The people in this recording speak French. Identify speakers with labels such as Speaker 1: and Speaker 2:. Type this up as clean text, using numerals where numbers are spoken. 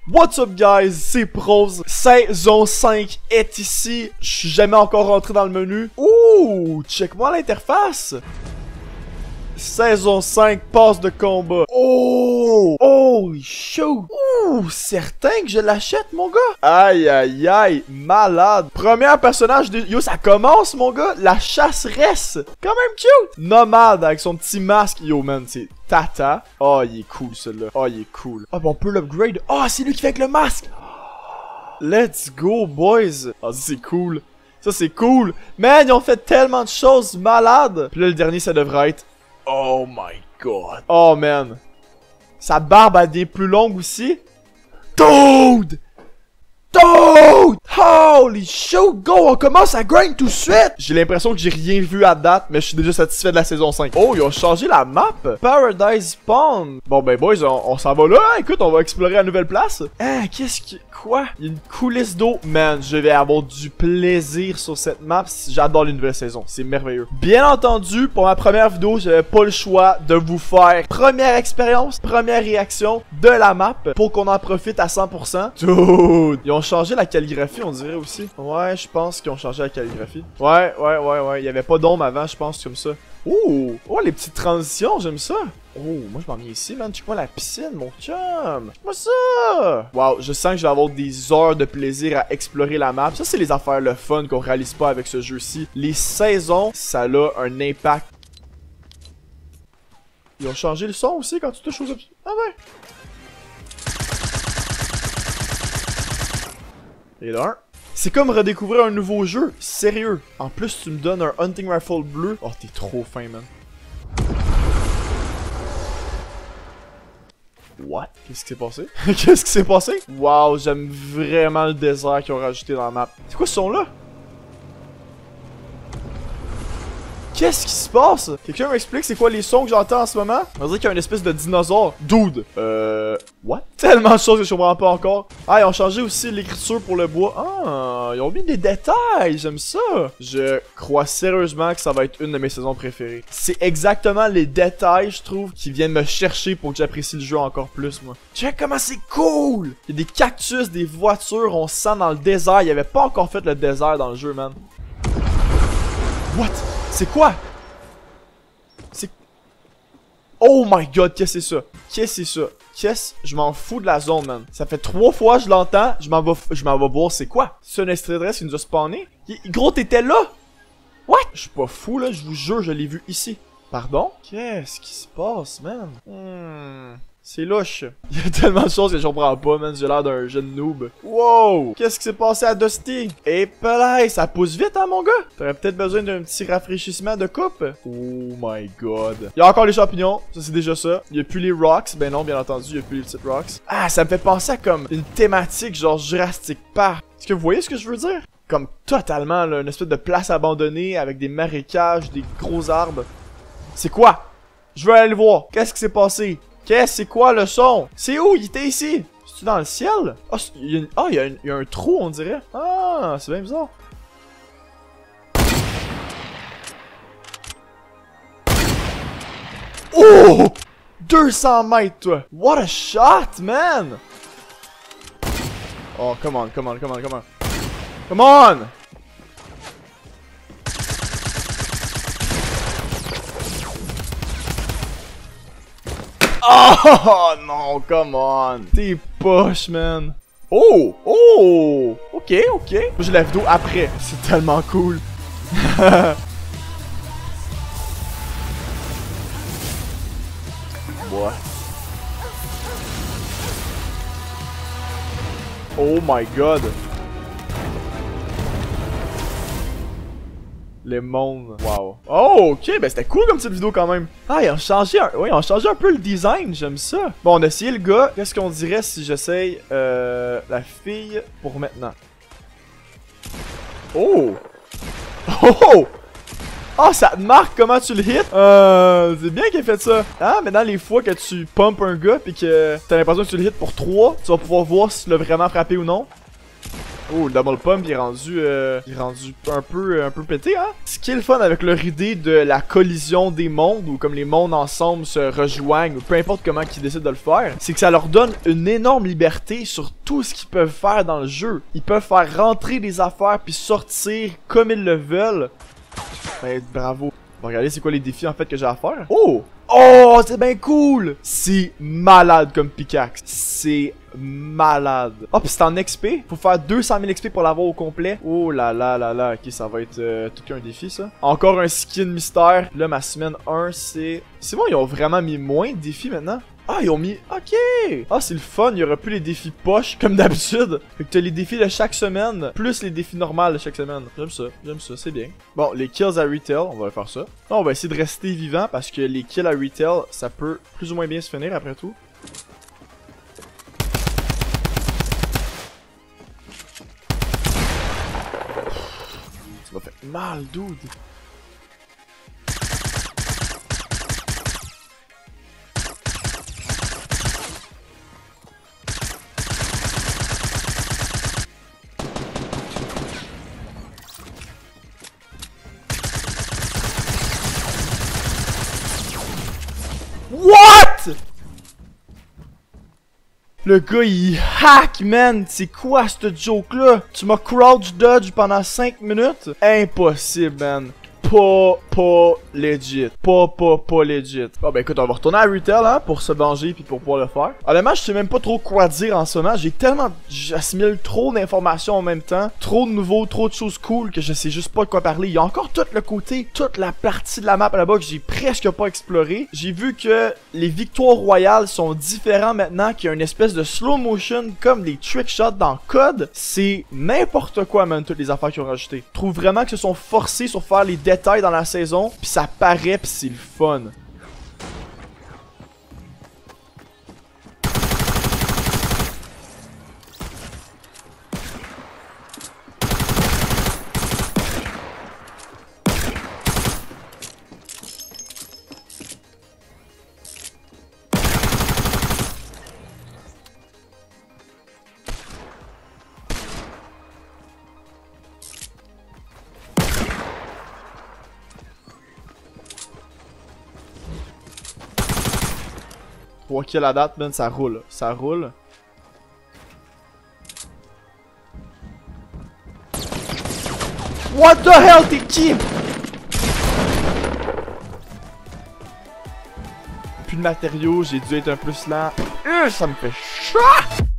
Speaker 1: What's up guys, c'est Prose, saison 5 est ici, je suis jamais encore rentré dans le menu. Ouh, check-moi l'interface. Saison 5, passe de combat. Oh, oh, shoot. Ouh, certain que je l'achète mon gars. Aïe, aïe, aïe, malade. Premier personnage de... Yo, ça commence mon gars, la chasseresse. Quand même cute. Nomade avec son petit masque. Yo man, c'est... Tata. Oh, il est cool, celui-là. Oh, il est cool. Ah, bon, on peut l'upgrade. Oh, c'est lui qui fait avec le masque. Let's go, boys. Ah, ça, c'est cool. Ça, c'est cool. Man, ils ont fait tellement de choses malades. Puis là, le dernier, ça devrait être... Oh my god. Oh, man. Sa barbe, elle devient plus longue aussi. Dude! Dude! Holy shoot, go! On commence à grind tout de suite! J'ai l'impression que j'ai rien vu à date, mais je suis déjà satisfait de la saison 5. Oh, ils ont changé la map! Paradise Spawn! Bon ben boys, on s'en va là, hein? Écoute, on va explorer la nouvelle place. Ah, qu'est-ce que... Quoi? Il y a une coulisse d'eau. Man, je vais avoir du plaisir sur cette map. J'adore les nouvelles saisons, c'est merveilleux. Bien entendu, pour ma première vidéo, j'avais pas le choix de vous faire première expérience, première réaction de la map pour qu'on en profite à 100%. Dude! Ils ont changé la calligraphie, on dirait aussi. Ouais, je pense qu'ils ont changé la calligraphie. Ouais. Il y avait pas d'ombre avant, je pense, comme ça. Ouh! Oh, les petites transitions, j'aime ça. Oh, moi je m'en viens ici, man. Check-moi la piscine, mon chum. Check-moi ça. Wow, je sens que je vais avoir des heures de plaisir à explorer la map. Ça, c'est les affaires le fun qu'on réalise pas avec ce jeu-ci. Les saisons, ça a un impact. Ils ont changé le son aussi quand tu touches aux options. Ah ouais. Et là, c'est comme redécouvrir un nouveau jeu, sérieux. En plus, tu me donnes un hunting rifle bleu. Oh, t'es trop fin, man. What? Qu'est-ce qui s'est passé? Qu'est-ce qui s'est passé? Wow, j'aime vraiment le désert qu'ils ont rajouté dans la map. C'est quoi ce son-là? Qu'est-ce qui se passe? Quelqu'un m'explique c'est quoi les sons que j'entends en ce moment? On dirait qu'il y a une espèce de dinosaure. Dude. What? Tellement de choses que je comprends pas encore. Ah, ils ont changé aussi l'écriture pour le bois. Ah, ils ont mis des détails. J'aime ça. Je crois sérieusement que ça va être une de mes saisons préférées. C'est exactement les détails, je trouve, qui viennent me chercher pour que j'apprécie le jeu encore plus, moi. Check comment c'est cool! Il y a des cactus, des voitures, on se sent dans le désert. Il y avait pas encore fait le désert dans le jeu, man. What? C'est quoi? C'est... Oh my god, qu'est-ce que c'est ça? Qu'est-ce que c'est ça? Qu'est-ce? Je m'en fous de la zone, man. Ça fait 3 fois que je l'entends, je m'en vais voir c'est quoi? C'est un extraterrestre qui nous a spawné? Gros, t'étais là? What? Je suis pas fou, là, je vous jure, je l'ai vu ici. Pardon? Qu'est-ce qui se passe, man? C'est louche. Il y a tellement de choses que je comprends pas, man. J'ai l'air d'un jeune noob. Wow! Qu'est-ce qui s'est passé à Dusty? Et pelay, ça pousse vite, hein, mon gars? T'aurais peut-être besoin d'un petit rafraîchissement de coupe. Oh my god. Il y a encore les champignons. Ça, c'est déjà ça. Il y a plus les rocks. Ben non, bien entendu, il y a plus les petites rocks. Ah, ça me fait penser à comme une thématique genre Jurassic Park. Est-ce que vous voyez ce que je veux dire? Comme totalement, là, une espèce de place abandonnée avec des marécages, des gros arbres. C'est quoi? Je veux aller le voir. Qu'est-ce qui s'est passé? C'est quoi le son? C'est où? Il était ici? C'est-tu dans le ciel? Ah, il y a un trou, on dirait. Ah, c'est bien bizarre. Oh! 200 mètres, toi! What a shot, man! Oh, come on. Come on! Oh non, come on. T'es poche, man. Oh! Ok. J'ai la vidéo après. C'est tellement cool. What? Oh my god. Les mondes. Wow. Oh, ok, ben c'était cool comme cette vidéo quand même. Ah, ils ont changé un peu le design, j'aime ça. Bon, on a essayé le gars. Qu'est-ce qu'on dirait si j'essaye la fille pour maintenant? Oh! Ah, ça te marque comment tu le hits? C'est bien qu'il ait fait ça. Ah, maintenant les fois que tu pumpes un gars pis que t'as l'impression que tu le hits pour 3, tu vas pouvoir voir si tu l'as vraiment frappé ou non. Oh, le double pump, il est rendu un peu pété, hein? Ce qui est le fun avec leur idée de la collision des mondes, ou comme les mondes ensemble se rejoignent, ou peu importe comment ils décident de le faire, c'est que ça leur donne une énorme liberté sur tout ce qu'ils peuvent faire dans le jeu. Ils peuvent faire rentrer des affaires puis sortir comme ils le veulent. Ben, bravo. On va regarder c'est quoi les défis en fait que j'ai à faire. Oh! Oh, c'est bien cool! C'est malade comme pickaxe. C'est malade. Oh, pis c'est en XP. Faut faire 200 000 XP pour l'avoir au complet. Oh là là là là. Ok, ça va être tout qu'un défi, ça. Encore un skin mystère. Là, ma semaine 1, c'est... C'est bon, ils ont vraiment mis moins de défis maintenant. Ah, ils ont mis... Ok! Ah, c'est le fun. Il y aura plus les défis poches, comme d'habitude. Fait que t'as les défis de chaque semaine, plus les défis normaux de chaque semaine. J'aime ça, c'est bien. Bon, les kills à retail, on va faire ça. Là, on va essayer de rester vivant, parce que les kills à retail, ça peut plus ou moins bien se finir après tout. Ça m'a fait mal, dude. What? Le gars il hack, man. C'est quoi cette joke là? Tu m'as crouch dodge pendant 5 minutes? Impossible, man. Pas legit. Pas legit. Bon ben écoute, on va retourner à retail hein, pour se venger puis pour pouvoir le faire. Honnêtement, je sais même pas trop quoi dire en ce moment. J'assimile trop d'informations en même temps. Trop de nouveaux, trop de choses cool que je sais juste pas de quoi parler. Il y a encore tout le côté, toute la partie de la map là-bas que j'ai presque pas exploré. J'ai vu que les victoires royales sont différents maintenant, qu'il y a une espèce de slow motion comme des trick shots dans COD. C'est n'importe quoi, man, toutes les affaires qu'ils ont rajoutées. Je trouve vraiment que se sont forcés sur faire les détails dans la saison, puis ça paraît, puis c'est le fun. Pour qu'il la date, man, ça roule. Ça roule. What the hell, t'es qui? Plus de matériaux, j'ai dû être un peu lent. Ça me fait chaud!